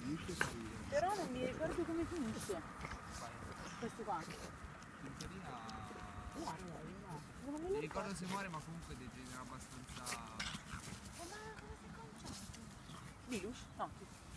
Però non mi ricordo come finisce. Questo qua. In teoria... Non me Mi lo ricordo se muore, ma comunque degenera abbastanza... Ma come si è conciato? Dilush? No.